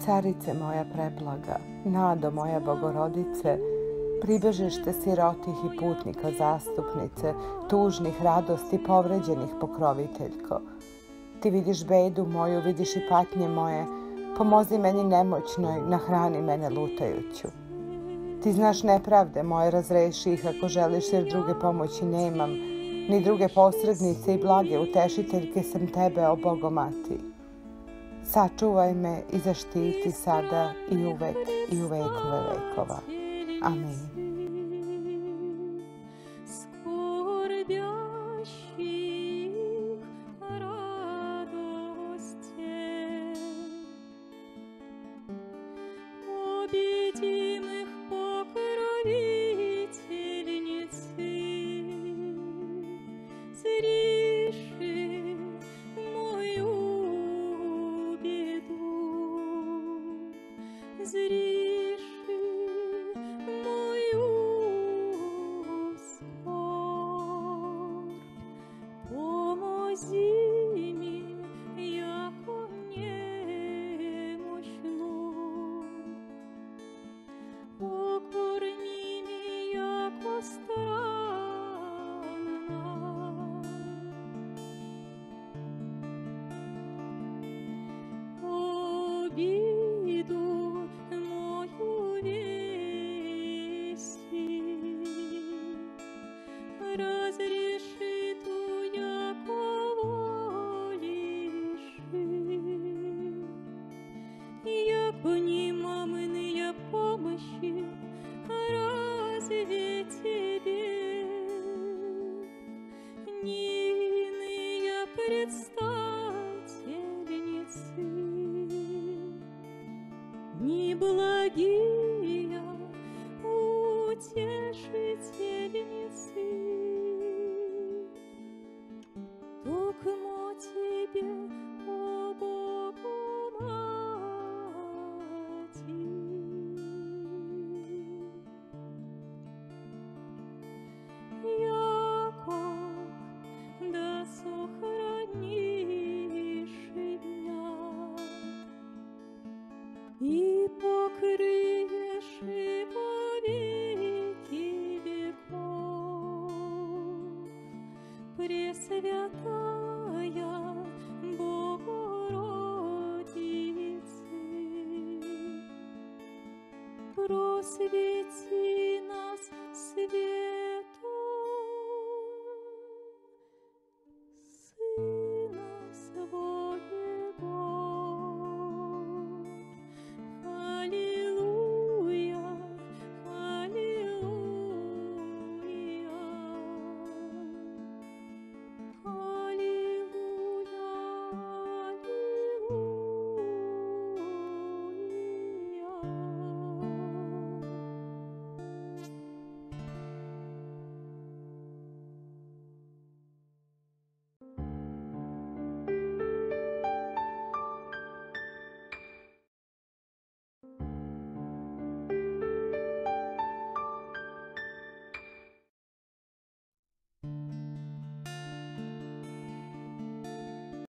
Carice moja preblaga, nado moja Bogorodice, pribežište sirotih i putnika zastupnice, tužnih radosti povređenih pokroviteljko. Ti vidiš bedu moju, vidiš i patnje moje, pomozi meni nemoćnoj, nahrani mene lutajuću. Ti znaš nepravde moje, razreši ih ako želiš, jer druge pomoći nemam, ni druge posrednice i blage utešiteljke sem tebe, o Bogomati. Sačuvaj me i zaštiti sada i uvek i u vekove vekova. Amin. Неблагие утешительницы, токмо тебе, о Богомати. Яко да сохранишь меня и покрыешь его веки веков, Пресвятая